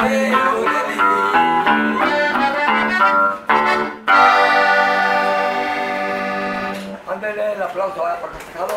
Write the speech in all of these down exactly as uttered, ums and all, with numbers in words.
deseo de vivir. Ándele el aplauso para el festejado.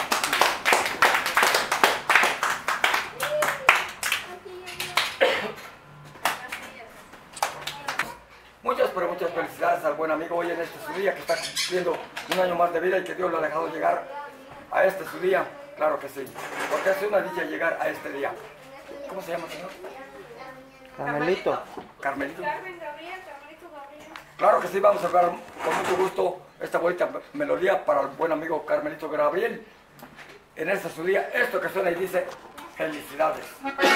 Muchas, pero muchas felicidades al buen amigo hoy en este su día, que está cumpliendo un año más de vida y que Dios lo ha dejado llegar a este su día. Claro que sí, porque es una dicha llegar a este día. ¿Cómo se llama, señor? Carmelito. Carmelito. Carmen Gabriel, Carmelito Gabriel. Claro que sí, vamos a hablar con mucho gusto esta bonita melodía para el buen amigo Carmelito Gabriel. En este su día, esto que suena y dice, felicidades.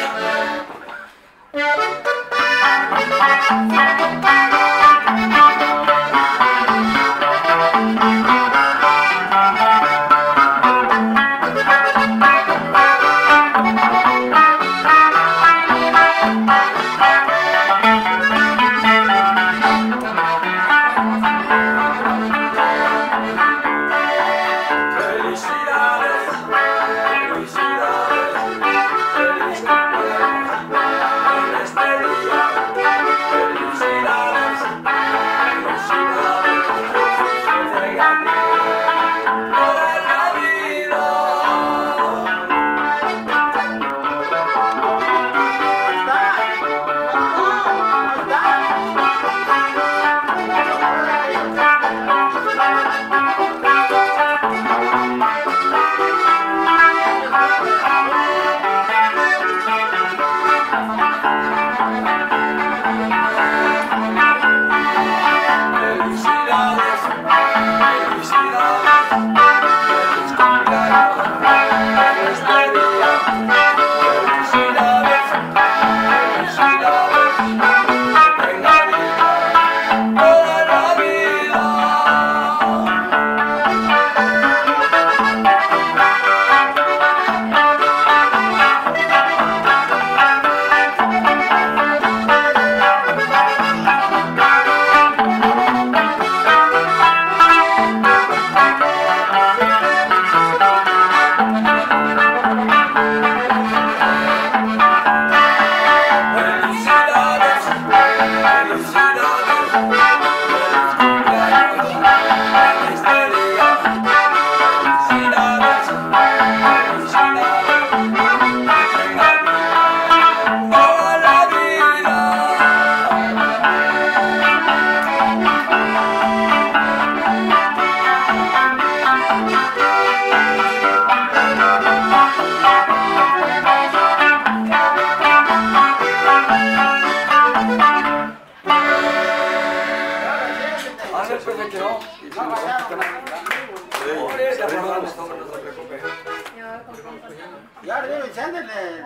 Ya, debe encéndele.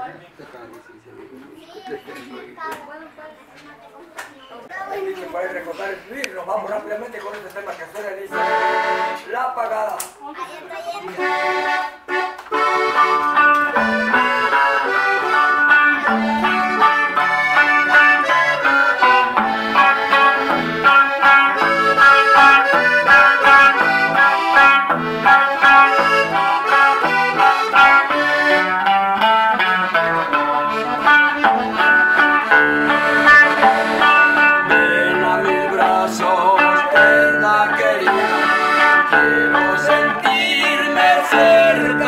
Dice, para recordar el río, nos vamos rápidamente con este tema que suena y dice La Pagada. Quiero sentirme cerca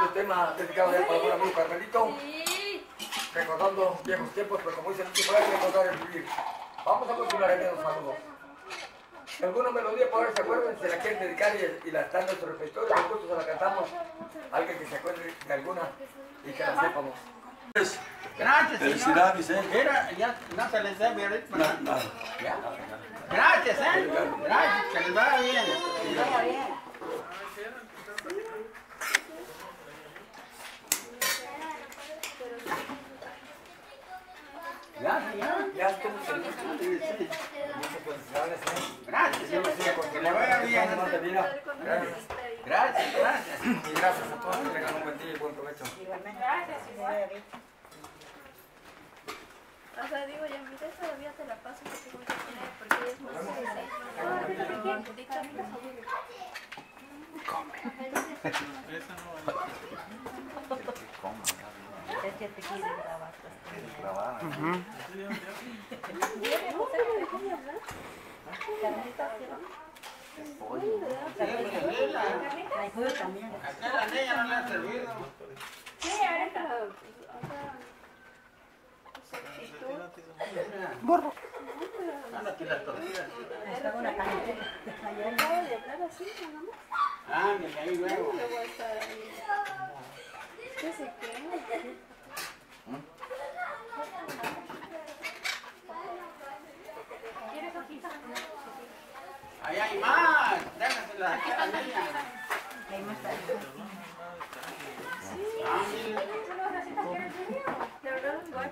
bonito tema dedicado a él para el buen amigo Carmelito. Sí. Recordando viejos tiempos, pero como dice el tipo, hay que recordar el vivir. Vamos a continuar aquí los saludos. Si alguna melodía por ahí se acuerdan, se la quieren dedicar y, y la están en nuestro repertorio, nosotros se la cantamos. Alguien que se acuerde de alguna y que la sepamos. Gracias, Felicidades, señor. ¿eh? Mira, ya no se les debe ahorita. No, no. Ya. Gracias, ¿eh? Gracias, que les vaya bien. Ya, señor. Ya estamos felices. Sí, sí. Muchas felicidades, ¿eh? Gracias, Yo me señor. sigo Que le vaya bien. más de vida. Gracias. Gracias, gracias. Y gracias a todos que tengan un buen día y buen provecho. Gracias, igual. O sea, digo, ya mira, todavía te la paso porque voy a tener, porque es más fácil. Es que te quiere grabar. Ay, pollo también. Acá la niña no le ha servido. Sí, ahorita. O sea, Borro. Anda aquí las tortillas. Está una cajita. acabo de hablar así, nada más. Ah, mira, ahí luego. Le voy a estar ahí. ¿Qué se cree? ¿Quieres hojita? Ahí hay más. Déjaselas aquí a la niña. Hay más para Ah, mira. De verdad, igual.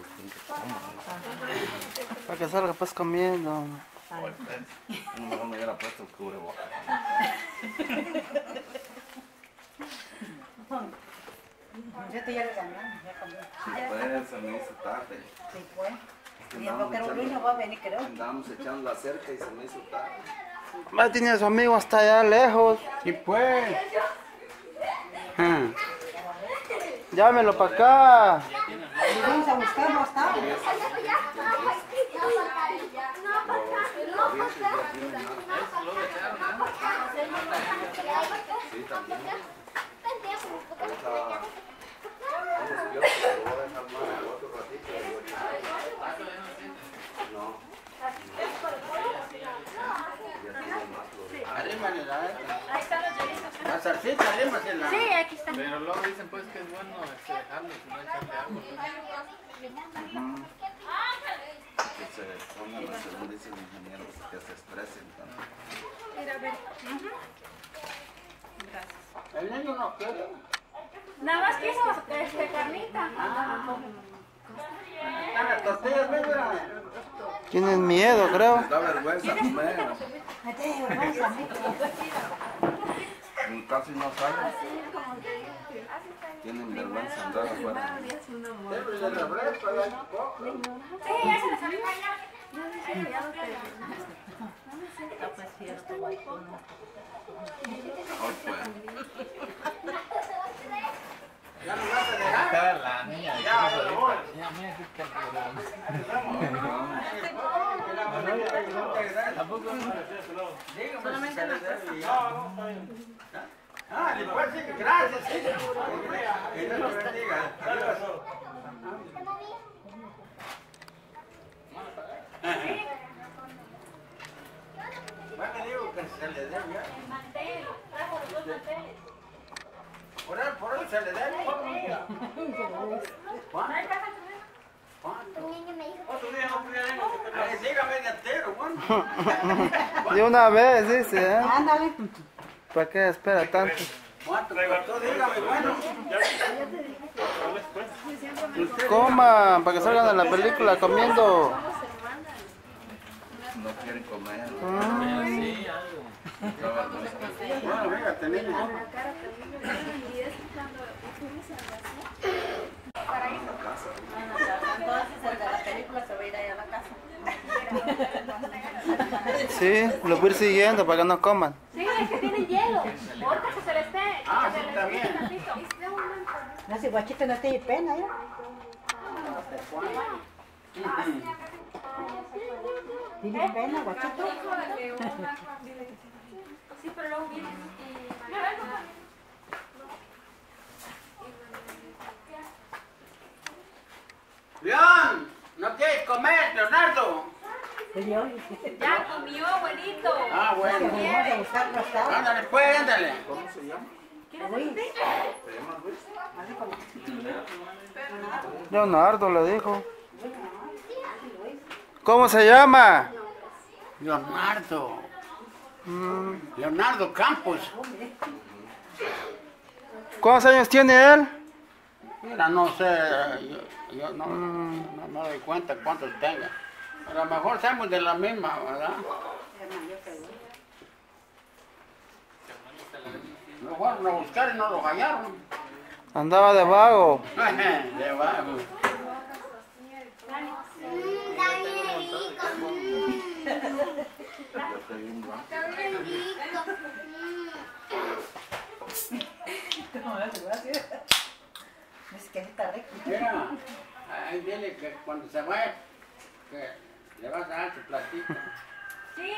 Para que salga pues comiendo. No me hubiera puesto el cubrebocas. Yo te ya lo gané, ya comió. Sí, pues, se me hizo tarde. Sí, pues. Es que Y el andábamos boquero Luis no echando- va a venir, creo. Andábamos echando la cerca y se me hizo tarde. Va, tiene a su amigo hasta allá lejos. Sí, pues. Ah. Llámelo para acá. Y vamos a buscarlo hasta. Los corrientes ya tienen más. Sí, también. Ahorita, vamos, yo te lo voy a dejar más otro ratito. y ahorita- No. Ya tienen más flores. Arrímale la Ahí están los deditos. La salsita, arrímasela. Sí, aquí está. Pero luego dicen pues que es bueno este, dejarlo, si no echarle agua. Que se pongan los servicios de ingenieros que se estresen tanto. Mira, a ver. El niño no quiere. Nada más quiso este, carnita. Están las tortillas, ven, mira. Tienen miedo, creo. Les da vergüenza comer. Mateo, vamos a mí. Casi no salen. Tienen vergüenza andar afuera. Siempre se refresca, ya no poco. Sí, ya se les salió allá. Ah, pues sí, esto va a ir con una. Oh, pues. Ya no vas a dejar. La niña, Ya, ya voy. ya me hace que Tampoco. Dígame si se le debe ya. Ah, después sí, gracias, sí. Que Dios los bendiga. Adiós. Bueno, digo que se le debe ya. Mantel, trajo los dos manteles. Por él, por él se le debe. ¿Cuánto? ¿Cuánto? Otro día no pude venir. Ay, dígame de entero, bueno. De una vez, dice, ¿eh? Ándale. ¿Para qué espera tanto? ¿Cuánto costó? Dígame, bueno. Coman, para que salgan de la película comiendo. No quieren comer. sí, algo. Da vergüenza. Bueno, venga, tenemos. La cara también. Y es cuando fuimos a la para ir. Entonces el de la película se va a ir ahí a la casa. Sí, los voy a ir siguiendo para que no coman. Sí, es que tienen hielo. Ahorita que se les esté. Ah, que sí, se les también. esté tantito. No, si guachito no tiene pena, ¿ya? ¿Tiene pena, guachito? Sí, pero luego viene y... León, ¿no quieres comer, Leonardo? Ya comió, abuelito. Ah, bueno. Vamos a buscar pastel. Ándale, pues, ándale. ¿Cómo se llama? ¿Quieres un té? ¿Se llama Luis? Leonardo le dijo. ¿Cómo se llama? Leonardo. Mm, Leonardo Campos. ¿Cuántos años tiene él? Mira, no sé, yo, yo no, no, no doy cuenta cuántos tenga. A lo mejor somos de la misma, ¿verdad? Lo fueron a buscar y no lo hallaron. Andaba de vago. De vago. Ya está bien blanco. Es que está rico. Mira, ahí dile que cuando se vaya, que le vas a dar su platito. Sí,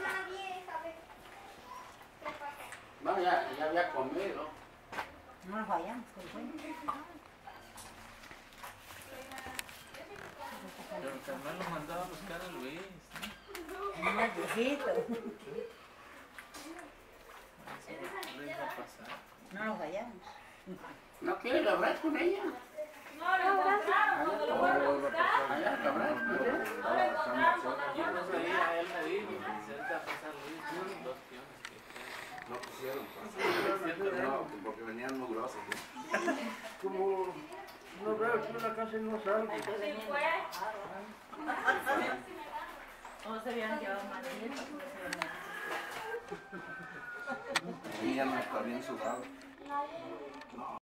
No, ya, ya había comido. No nos vayamos, pues bueno. Pero el carnal lo mandaba a buscar a Luis. ¿no? Más viejito. Eso le iba a pasar. No nos vayamos. ¿No quieres hablar con ella? no lo encontraron cuando lo fueron a buscar. Allá lo hablas. No lo encontraron cuando Yo lo no fueron a buscar. sabía, él me dijo. Se va a pasar Luis con dos piones que No pusieron. pues. No, porque venían muy grosos. ¿no? Como no veo aquí en la casa y no salgo. Sí, fue. ¿Cómo se habían llevado manillas? ¿Cómo se habían llevado? Sí, ya no está bien sudado.